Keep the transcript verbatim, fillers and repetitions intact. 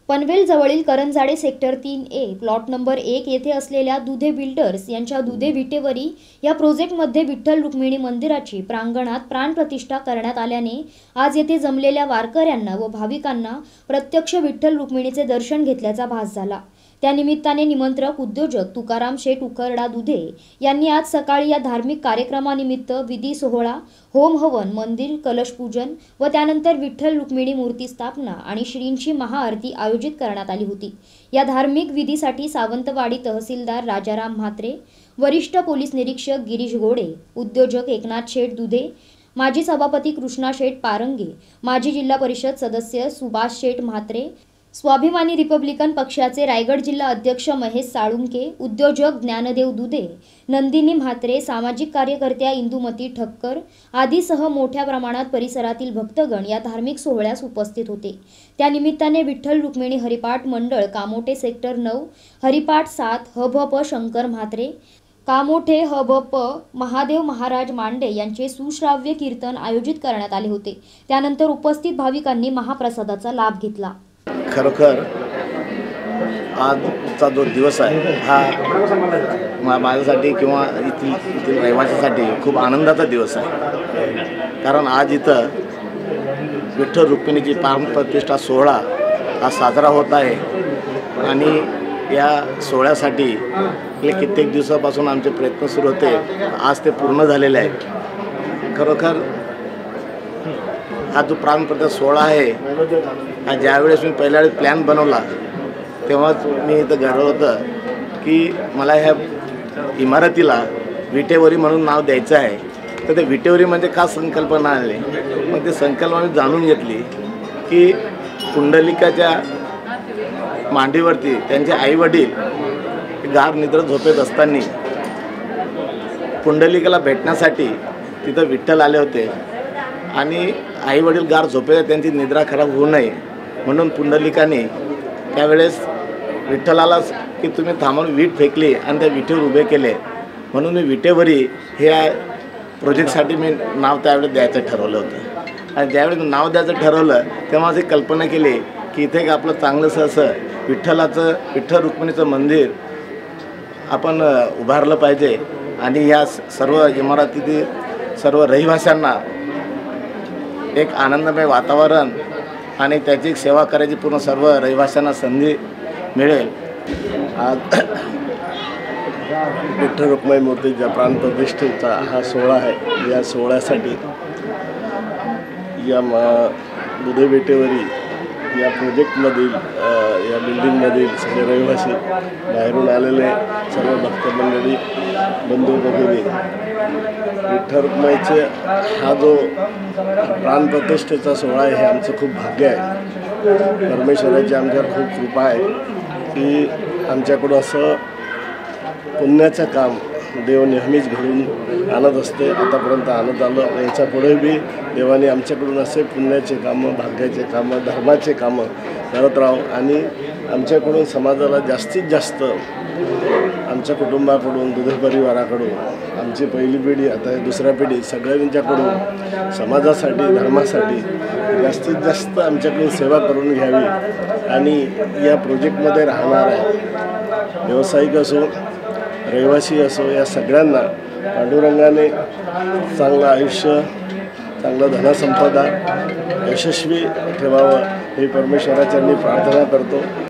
पनवेल जवळील करंजाडे सेक्टर तीन ए plot number एक येथे असलेल्या दुधे बिल्डर्स यांच्या दुधे विटेवरी या प्रोजेक्टमध्ये विठ्ठल रुक्मिणी मंदिराची प्रांगणात प्राणप्रतिष्ठा करण्यात आल्याने आज येथे जमलेल्या वारकऱ्यांना व भाविकांना प्रत्यक्ष विठ्ठल रुक्मिणीचे दर्शन घेतल्याचा भास झाला। त्यानिमित्ताने निमंत्रक उद्योजक तुकाराम शेठ उकरडा दुधे यांनी आज सकाळी या धार्मिक कार्यक्रमानिमित्त विधी सोहळा, होम हवन, मंदिर कलशपूजन व त्यानंतर विठ्ठल रुक्मिणी मूर्ती स्थापना आणि श्रींची महाआरती आयोजित करण्यात आली होती। या धार्मिक विधीसाठी सावंतवाडी तहसीलदार राजाराम म्हात्रे, वरिष्ठ पोलीस निरीक्षक गिरीश गोडे, उद्योजक एकनाथ शेठ दुधे, माजी सभापती कृष्णा शेठ पारंगे, माजी जिल्हा परिषद सदस्य सुभाष शेठ म्हात्रे, स्वाभिमानी रिपब्लिकन पक्षाचे रायगड जिल्हा अध्यक्ष महेश साळुंके, उद्योजक ज्ञानदेव दुधे, नंदिनी म्हात्रे, सामाजिक कार्यकर्त्या इंदुमती ठक्कर आदीसह मोठ्या प्रमाणात परिसरातील भक्तगण या धार्मिक सोहळ्यास उपस्थित होते। त्यानिमित्ताने विठ्ठल रुक्मिणी हरिपाठ मंडळ कामोठे सेक्टर नऊ, हरिपाठ सात हभप शंकर म्हात्रे, कामोठे हभप महादेव महाराज मांडे यांचे सुश्राव्य कीर्तन आयोजित करण्यात आले होते। त्यानंतर उपस्थित भाविकांनी महाप्रसादाचा लाभ घेतला। खरोखर आजचा जो दिवस आहे हा माझ्यासाठी किंवा इथील इथील रहिवाशांसाठी खूप आनंदाचा दिवस आहे। कारण आज इथं विठ्ठल रुक्मिणीची प्राणप्रतिष्ठा सोहळा हा साजरा होत आहे आणि या सोहळ्यासाठी गेले कित्येक दिवसापासून आमचे प्रयत्न सुरू होते। आज ते पूर्ण झालेले आहेत। खरोखर हा जो प्राणप्रतिष्ठा सोहळा आहे हा ज्यावेळेस मी पहिल्या वेळेस प्लॅन बनवला तेव्हाच मी इथं घडलं होतं की मला ह्या इमारतीला विटेवरी म्हणून नाव द्यायचं आहे। तर ते विटेवरी म्हणजे का संकल्पना आली, मग ते संकल्पना मी जाणून घेतली की पुंडलिकाच्या मांडीवरती त्यांचे आईवडील गार निद्र झोपेत असताना पुंडलिकाला भेटण्यासाठी तिथं विठ्ठल आले होते आणि आईवडील गार झोपेत त्यांची निद्रा खराब होऊ नये म्हणून पुंडलिकाने त्यावेळेस विठ्ठलाला की तुम्ही थांबून वीट फेकली आणि त्या विटेवर उभे केले, म्हणून मी विटेवरी ह्या प्रोजेक्टसाठी मी नाव त्यावेळेस द्यायचं ठरवलं होतं। आणि ज्यावेळेस नाव द्यायचं ठरवलं तेव्हा अशी कल्पना केली की इथे एक आपलं चांगलंसं असं विठ्ठलाचं विठ्ठल रुक्मिणीचं मंदिर आपण उभारलं पाहिजे आणि या सर्व इमारतीतील सर्व रहिवाशांना एक आनंदमय वातावरण आणि त्याची सेवा करायची पूर्ण सर्व रहिवाशांना संधी मिळेल। आज विठ्ठल रुक्मिणी मूर्तीच्या प्राणप्रतिष्ठेचा हा सोहळा आहे। या सोहळ्यासाठी या दुधे विटेवरी या प्रोजेक्टमधील या बिल्डिंगमधील सगळे रहिवासी, बाहेरून आलेले सर्व भक्त मंडळी, बंधू भगिनी, विठ्ठल रुक्मिणीचे हा जो प्राणप्रतिष्ठेचा सोहळा आहे हे आमचं खूप भाग्य आहे। परमेश्वराची आमच्यावर खूप कृपा आहे की आमच्याकडून असं पुण्याचं काम देव नेहमीच घडून आणत असते, आतापर्यंत आणत आलं। याच्या पुढेही देवाने आमच्याकडून असे पुण्याचे कामं, भाग्याचे कामं, धर्माचे कामं करत राहो आणि आमच्याकडून समाजाला जास्तीत जास्त, आमच्या कुटुंबाकडून, दुधे परिवाराकडून, आमची पहिली पिढी आता दुसऱ्या पिढी सगळ्यांच्याकडून समाजासाठी, धर्मासाठी जास्तीत जास्त आमच्याकडून सेवा करून घ्यावी आणि या प्रोजेक्टमध्ये राहणाऱ्या व्यावसायिक असो, रहिवासी असो, या सगळ्यांना पांडुरंगाने चांगलं आयुष्य, चांगलं धनसंपदा यशस्वी ठेवावं ही परमेश्वराच्यांनी प्रार्थना करतो।